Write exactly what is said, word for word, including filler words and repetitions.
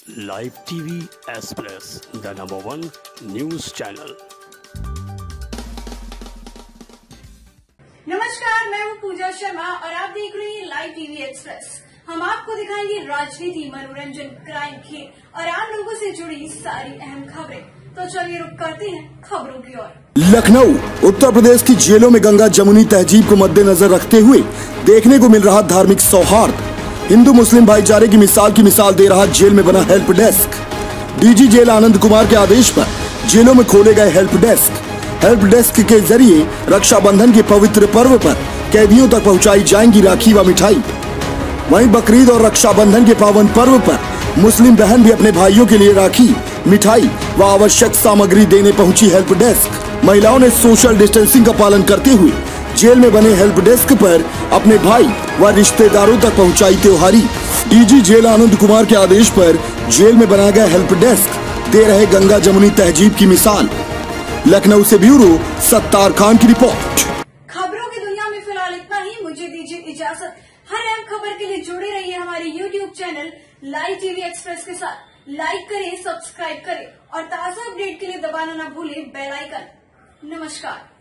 Live TV express, the number one news channel. नमस्कार, मैं हूं पूजा शर्मा और आप देख रहे हैं लाइव टीवी एक्सप्रेस। हम आपको दिखाएंगे राजनीति, मनोरंजन, क्राइम, खेल और आम लोगों से जुड़ी सारी अहम खबरें। तो चलिए रुक करते हैं खबरों की ओर। लखनऊ उत्तर प्रदेश की जेलों में गंगा जमुनी तहजीब को मद्देनजर रखते हुए देखने को मिल रहा धार्मिक सौहार्द। हिंदू मुस्लिम भाईचारे की मिसाल की मिसाल दे रहा जेल में बना help desk. DG jail Anand Kumar के आदेश पर जेलों में खोले गए हेल्प डेस्क। हेल्प डेस्क के जरिए रक्षाबंधन के पवित्र पर्व पर कैदियों तक पहुंचाई जाएंगी राखी व मिठाई। वहीं बकरीद और रक्षाबंधन के पावन पर्व पर मुस्लिम बहन भी अपने भाइयों के लिए राखी, मिठाई व आवश्यक सामग्री देने पहुंची हेल्प डेस्क। महिलाओं ने सोशल डिस्टेंसिंग का पालन करते हुए जेल में बने हेल्प डेस्क पर अपने भाई व रिश्तेदारों तक पहुंचाई त्योहारी। डीजी जेल आनंद कुमार के आदेश पर जेल में बनाया गया हेल्प डेस्क दे रहे गंगा जमुनी तहजीब की मिसाल। लखनऊ से ब्यूरो सत्तार खान की रिपोर्ट। खबरों की दुनिया में फिलहाल इतना ही। मुझे दीजिए इजाजत। हर अहम खबर के लिए जुड़े रहिए हमारे YouTube channel live TV express के साथ। लाइक करें, सब्सक्राइब करें और ताजा अपडेट के लिए दबाना न भूलें बेल आइकन। नमस्कार।